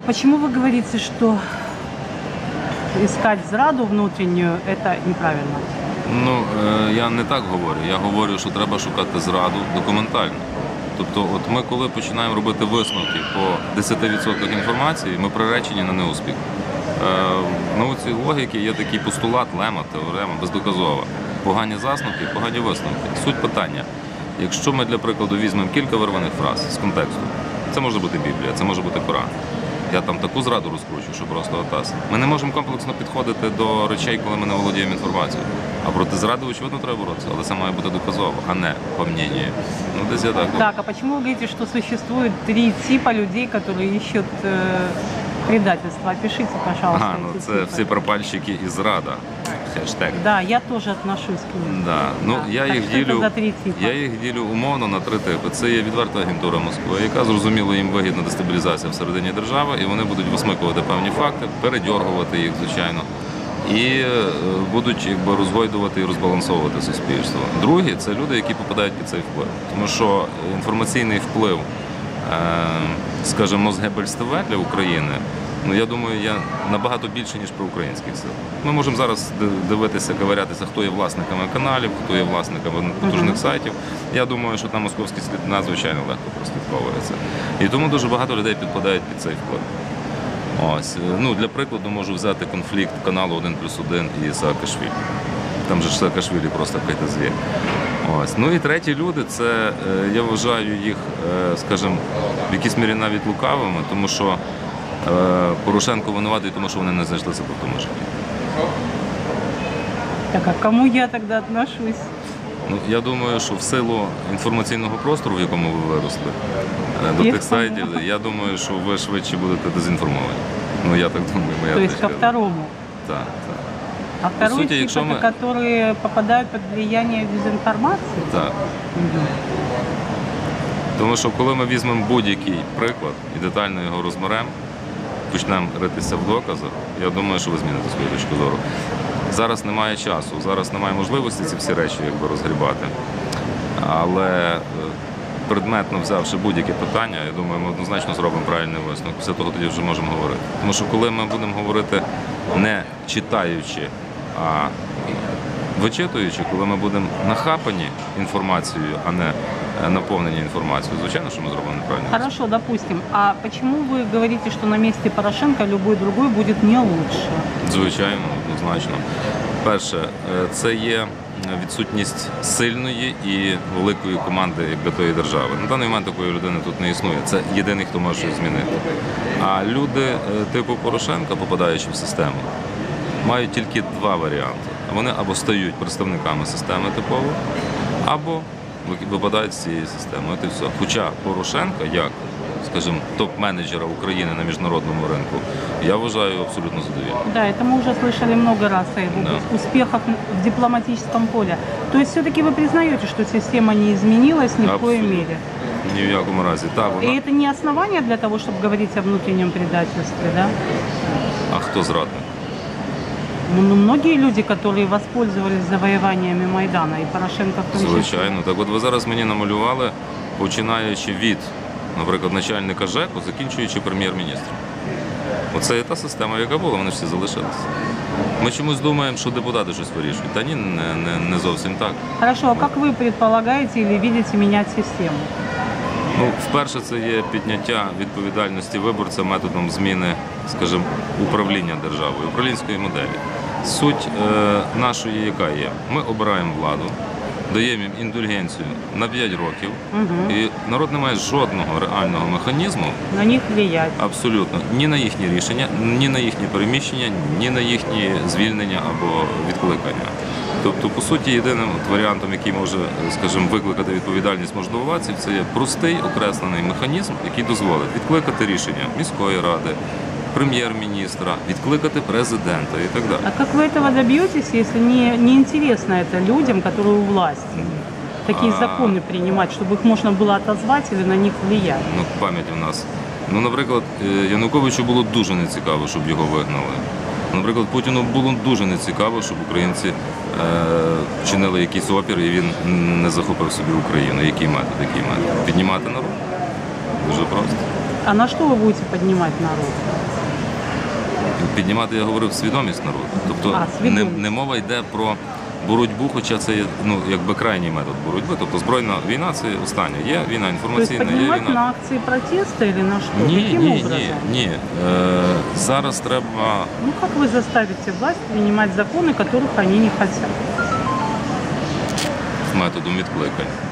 Почему вы говорите, что искать зраду внутреннюю – это неправильно? Ну, я не так говорю. Я говорю, що треба шукати зраду документально. Тобто, от ми коли починаємо робити висновки по 10% інформації, ми приречені на неуспіх. В науці логіки є такий постулат, лема, теорема, бездоказова. Погані засновки, погані висновки. Суть питання. Якщо ми, для прикладу, візьмемо кілька вирваних фраз з контексту, це може бути Біблія, це може бути Коран. Я там таку зраду розкручу, що просто атас. Ми не можемо комплексно підходити до речей, коли ми не володіємо інформацією. А проти зради, очевидно, треба боротися, але це має бути доказово, а не по мнению. Ну, десь я так думаю. Так, а почему вы говорите, что существует 3 типа людей, которые ищут предательство? Опишите, пожалуйста. Ага, ну эти це типы. всі пропальщики і зрада. Хештег. Да, я тоже отношусь к ним. Да. Ну, Да. я Так їх що це ділю, за 3 типи? я їх ділю умовно на 3 типи. Це є відверта агентура Москви, яка зрозуміло їм вигідна дестабілізація всередині держави, і вони будуть висмикувати певні факти, передьоргувати їх, звичайно, і будуть розгойдувати і розбалансовувати суспільство. Другі – це люди, які попадають під цей вплив. Тому що інформаційний вплив, скажімо, Мосгеббельс ТВ для України, ну, я думаю, є набагато більше, ніж про українських сил. Ми можемо зараз дивитися, ковирятися, хто є власниками каналів, хто є власниками потужних сайтів. Я думаю, що там московський слід надзвичайно легко прослідковується. І тому дуже багато людей підпадають під цей вплив. Ось. Ну, для прикладу можу взяти конфлікт каналу 1+1 і Саакашвілі. Там же ж Саакашвілі просто якийсь звір. Ось. Ну і треті люди, це, я вважаю їх, скажімо, в якійсь мірі навіть лукавими, тому що Порошенко винуватий, тому що вони не знайшли себе в тому житті. Так, а к кому я тогда отношусь? Ну, я думаю, що в силу інформаційного простору, в якому ви виросли, до тих сайтів, я думаю, що ви швидше будете дезінформовані. Ну, я так думаю, моя То есть ко точка. второму. Так, так. А второй сути, тип якщо это ми- которые попадают под влияние дезинформации? Так. Тому що коли ми візьмемо будь-який приклад і детально його розберемо, почнемо ритися в доказах, я думаю, що ви зміните свою точку зору. Зараз немає часу, зараз немає можливості ці всі речі якби розгрібати. Але предметно взявши будь-яке питання, я думаю, ми однозначно зробимо правильний висновок. Після того тоді вже можемо говорити. Тому що коли ми будемо говорити не читаючи, а вичитуючи, коли ми будемо нахапані інформацією, а не наповнені інформацією, звичайно, що ми зробимо неправильно. Хорошо, допустим. А почему вы говорите, что на месте Порошенко любой другой будет не лучше? Звичайно, однозначно. Перше, це є відсутність сильної і великої команди як для тої держави. На даний момент такої людини тут не існує. Це єдиний, хто може щось змінити. А люди типу Порошенка, попадаючи в систему, мають тільки 2 варіанти. Вони або стають представниками системи типово, або випадають з цієї системи. От і все. Хоча Порошенка, як, скажімо, топ-менеджера України на міжнародному ринку, я вважаю абсолютно задовільним. Да, это мы уже слышали много раз о его успехах в дипломатическом поле. То есть все-таки вы признаете, что система не изменилась ни в коей Абсолютно. мере? Ні в якому разі. Так, И вона... это не основание для того, чтобы говорить о внутреннем предательстве, да? А хто зрадник? Ну, многие люди, которые воспользовались завоеваниями Майдана, и Порошенко в том числе. Звичайно. Так от ви зараз мені намалювали, починаючи від, наприклад, начальника ЖЕКу, закінчуючи прем'єр-міністром. Оце є та система, яка була, вони всі залишилися. Ми чомусь думаємо, що депутати щось вирішують. Та ні, не зовсім так. Хорошо, а как вы предполагаете или видите менять систему? Ну, вперше це є підняття відповідальності виборця методом зміни, скажімо, управління державою, управлінської моделі. Суть нашої яка є? Ми обираємо владу, даємо їм індульгенцію на 5 років, і народ не має жодного реального механізму, На них влиять. абсолютно, ні на їхні рішення, ні на їхні переміщення, ні на їхні звільнення або відкликання. Тобто, по суті, єдиним варіантом, який може, скажімо, викликати відповідальність можновладців, це є простий окреслений механізм, який дозволить відкликати рішення міської ради, прем'єр-міністра, відкликати президента і так далі. А как вы этого добьетесь, если не интересно это людям, которые у власти? Такие законы принимать, чтобы их можно было отозвать или на них влиять? Ну, пам'ять у нас. Ну, наприклад, Януковичу було дуже нецікаво, щоб його вигнали. Наприклад, Путіну було дуже нецікаво, щоб українці чинили якийсь опір і він не захопив собі Україну. Який метод? Піднімати народ. Дуже просто. А на что вы будете поднимать народ? Піднімати, я говорив, свідомість народу. Тобто свідомість. не мова йде про боротьбу, хоча це є якби крайній метод боротьби. Тобто збройна війна це остання. Є війна То есть інформаційна, є поднимать війна. на акции протеста или на что? Ні, Каким ні, образом? ні. Зараз треба Ну как вы заставите власть принимать законы, которых они не хотят? методом відкликань.